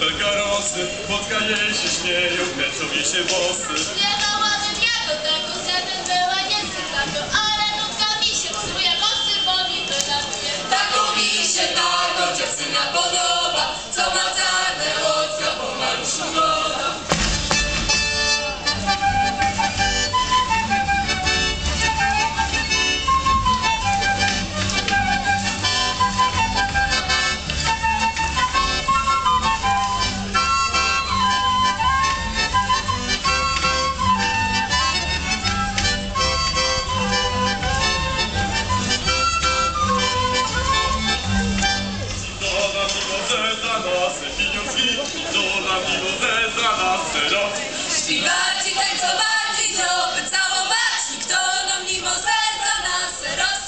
Weselka rosy, Płotka jej się śmieją, kręcą jej się włosy. Śpiewałabym ja do tego, gdybym była niezdrowa, ale nutka mi się psuje, głosy bo mi wylatuje. Taką mi się taką dziewczyna podoba, co ma czarne oczka po maluszu woda. Śpiewać i tańcować i żeby całować, nikt to nam mimo serca nas roz.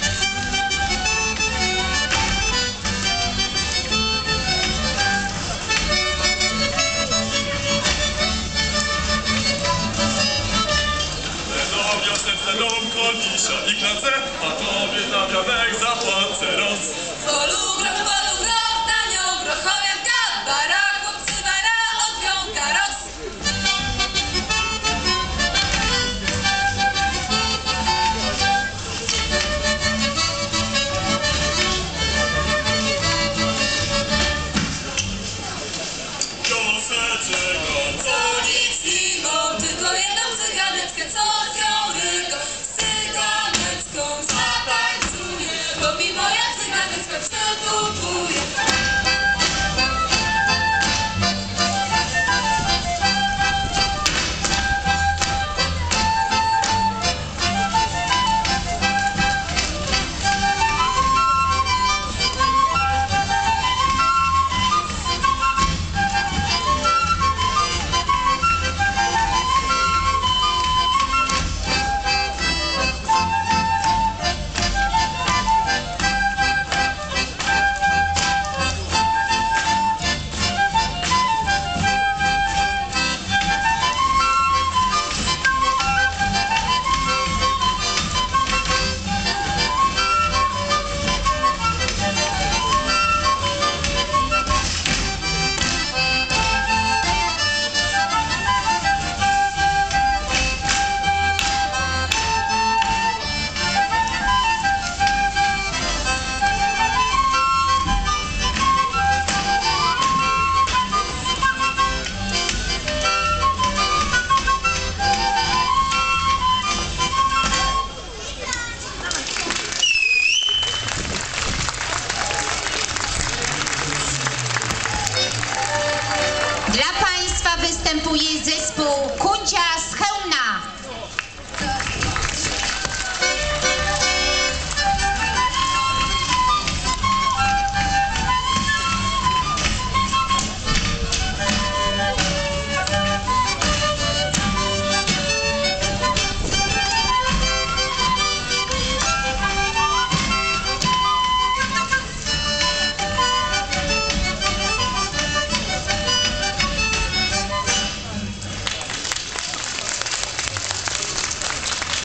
Będą wiosnę ceną kolisza i klacę, a tobie na wianek zapłacę roz. Wolu groch, tanio, grochowianka, bara, chłopcy, bara, od wiąka roz. Wioseczego, Co nic mimo, tylko jedną cyganeczkę, co z nią ryko, z cyganecką zatańcuje, bo mi moja cyganeczka przykupuje. Dla Państwa występuje zespół Kuncia